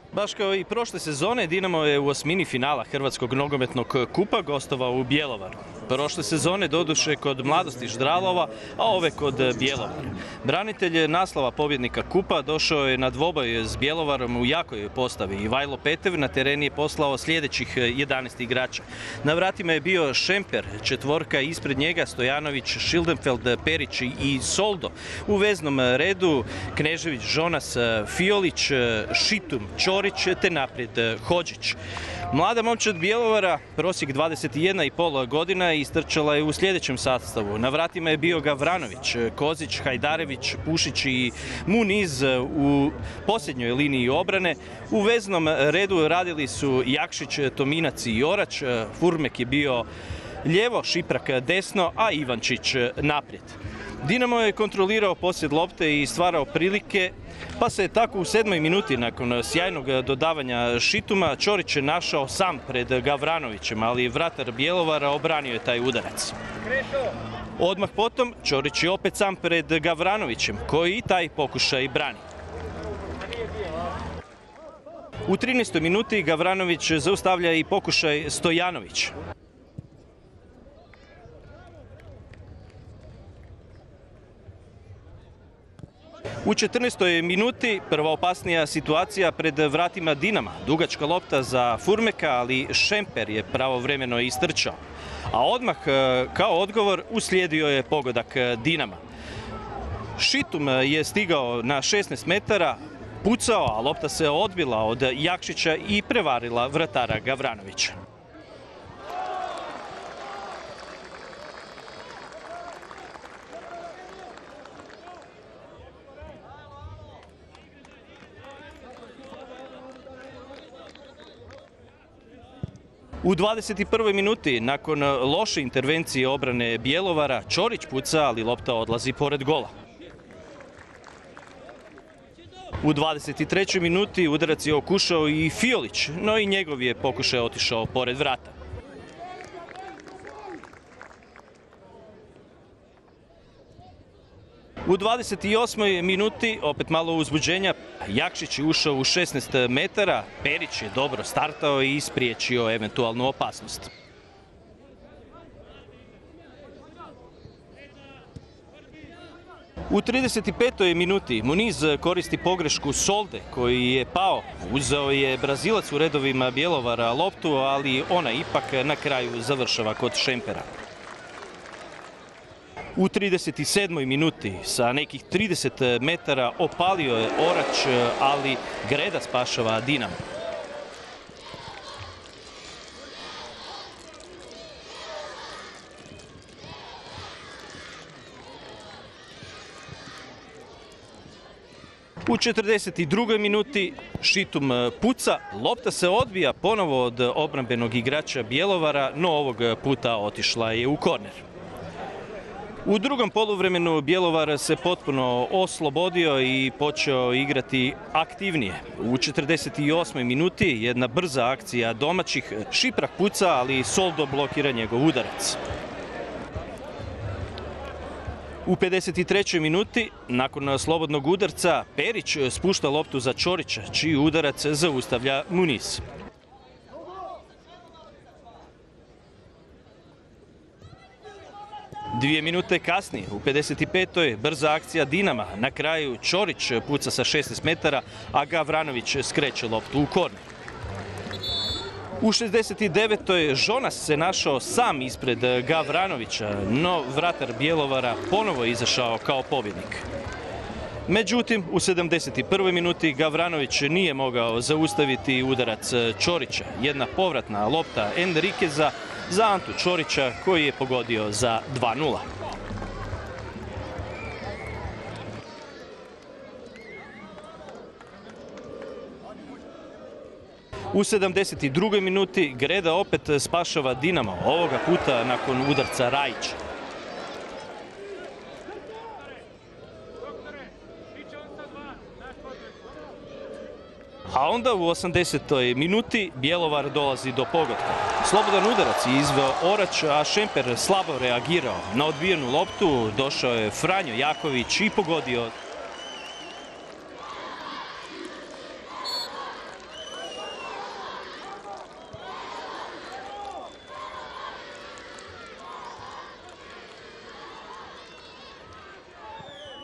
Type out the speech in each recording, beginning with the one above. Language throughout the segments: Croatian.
Baš kao i prošle sezone, Dinamo je u osmini finala Hrvatskog nogometnog kupa gostovao u Bjelovaru. Prošle sezone doduše kod Mladosti Ždralova, a ove kod Bjelovara. Branitelj naslova pobjednika kupa došao je na dvoboj s Bjelovarom u jakoj postavi. Ivajlo Petev na teren je poslao sljedećih 11 igrača. Na vratima je bio Šemper, četvorka ispred njega Stojanović, Šildenfeld, Perić i Soldo. U veznom redu Knežević, Žonas, Fiolić, Šitum, Ćorić te naprijed Hodžić. Mlada momčad Bjelovara, prosjek 21,5 godina, istrčala je u sljedećem sastavu. Na vratima je bio Gavranović, Kozić, Hajdarević, Pušić i Muniz u posljednjoj liniji obrane. U veznom redu radili su Jakšić, Tominac i Jorač. Furmek je bio lijevo, Šiprak desno, a Ivančić naprijed. Dinamo je kontrolirao posjed lopte i stvarao prilike, pa se je tako u 7. minuti nakon sjajnog dodavanja Šituma Ćorić našao sam pred Gavranovićem, ali vratar Bjelovara obranio je taj udarac. Odmah potom Ćorić je opet sam pred Gavranovićem, koji i taj pokušaj brani. U 13. minuti Gavranović zaustavlja i pokušaj Stojanović. U 14. minuti prva opasnija situacija pred vratima Dinama. Dugačka lopta za Furmeka, ali Šemper je pravovremeno istrčao. A odmah kao odgovor uslijedio je pogodak Dinama. Šitum je stigao na 16 metara, pucao, a lopta se odbila od Jakšića i prevarila vratara Gavranovića. U 21. minuti, nakon loše intervencije obrane Bjelovara, Ćorić puca, ali lopta odlazi pored gola. U 23. minuti udarac je okušao i Fiolić, no i njegov je pokušaj otišao pored vrata. U 28. minuti, opet malo uzbuđenja, Jakšić je ušao u 16 metara, Perić je dobro startao i ispriječio eventualnu opasnost. U 35. minuti Muniz koristi pogrešku Solde, koji je pao. Uzeo je Brazilac u redovima Bjelovara loptu, ali ona ipak na kraju završava kod Šempera. U 37. minuti sa nekih 30 metara opalio je Orač, ali Greda spašava Dinamo. U 42. minuti Šitum puca, lopta se odbija ponovo od obrambenog igrača Bjelovara, no ovog puta otišla je u korner. U drugom poluvremenu Bjelovar se potpuno oslobodio i počeo igrati aktivnije. U 48. minuti jedna brza akcija domaćih, Šiprak puca, ali Soldo blokira njegov udarac. U 53. minuti, nakon slobodnog udarca, Perić spušta loptu za Ćorića, čiji udarac zaustavlja Muniz. Dvije minute kasnije, u 55. brza akcija Dinama. Na kraju Ćorić puca sa 16 metara, a Gavranović skreće loptu u korner. U 69. Žonas se našao sam ispred Gavranovića, no vratar Bjelovara ponovo je izašao kao pobjednik. Međutim, u 71. minuti Gavranović nije mogao zaustaviti udarac Ćorića. Jedna povratna lopta Enriqueza za Antu Ćorića, koji je pogodio za 2:0. U 72. minuti Greda opet spašava Dinamo, ovoga puta nakon udarca Rajića. A onda u 80. minuti Bjelovar dolazi do pogotka. Slobodan udarac je izveo Orač, a Šemper slabo reagirao. Na odbijenu loptu došao je Franjo Jaković i pogodio.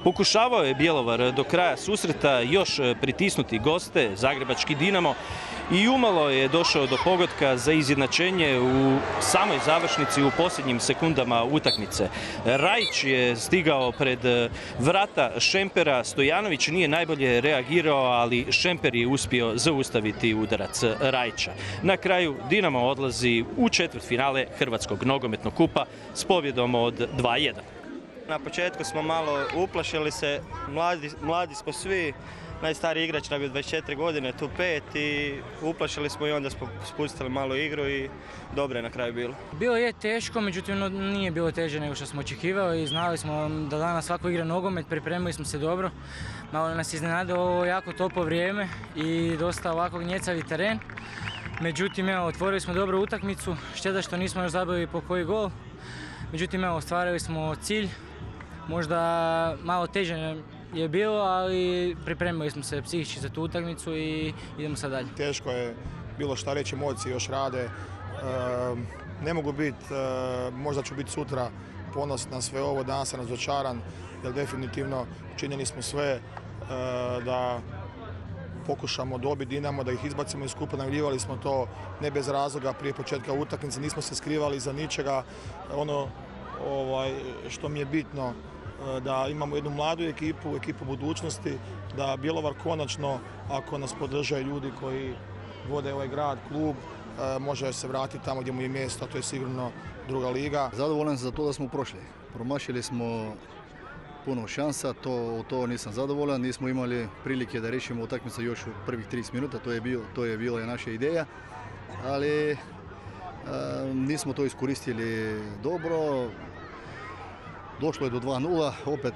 Pokušavao je Bjelovar do kraja susreta još pritisnuti goste, zagrebački Dinamo, i umalo je došao do pogotka za izjednačenje u samoj završnici u posljednjim sekundama utakmice. Rajić je stigao pred vrata Šempera, Stojanović nije najbolje reagirao, ali Šemper je uspio zaustaviti udarac Rajića. Na kraju Dinamo odlazi u četvrtfinale Hrvatskog nogometnog kupa s pobjedom od 2:1. Na početku smo malo uplašili se, mladi smo svi, najstariji igrač nam je 24 godine, tu 5 i uplašili smo i onda smo spustili malo igru i dobro je na kraju bilo. Bilo je teško, međutim nije bilo teže nego što smo očekivali i znali smo da danas svako igra nogomet, pripremili smo se dobro. Malo nas iznenadilo ovo jako toplo vrijeme i dosta ovako gnjecavi teren. Međutim, evo, otvorili smo dobru utakmicu, šteta što nismo još zabili po koji gol. Međutim, evo, ostvarili smo cilj, možda malo teže je bilo, ali pripremili smo se psihički za tu utakmicu i idemo sad dalje. Teško je bilo šta reći, emocije još rade. Ne mogu biti, možda ću biti sutra ponos na sve ovo, danas sam razočaran, jer definitivno činjeni smo sve da pokušamo dobiti Dinamo, da ih izbacimo iz kupa, najavljivali smo to ne bez razloga prije početka utakmice, nismo se skrivali iza ničega. Ono što mi je bitno, da imamo jednu mladu ekipu budućnosti, da Bjelovar konačno, ako nas podržaju ljudi koji vode ovaj grad, klub, može se vratiti tamo gdje mu je mjesto, a to je sigurno druga liga. Zadovoljan sam za to da smo prošli. Promašili smo puno šansa, to nisam zadovoljan. Nismo imali prilike da riješimo utakmicu još u prvih 30 minuta, to je bila naša ideja, ali nismo to iskoristili dobro. Došlo je do 2:0, opet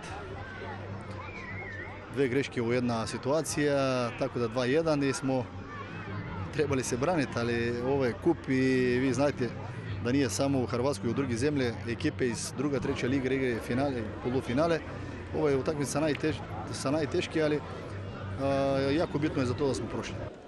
dve greške u jedna situacija, tako da 2:1 i smo trebali se braniti, ali ovo je kup i vi znate da nije samo u Hrvatskoj i u drugi zemlje, ekipe iz druga, treća liga igraju finale i polufinale. Ovo je utakmica sa najteški, ali jako bitno je za to da smo prošli.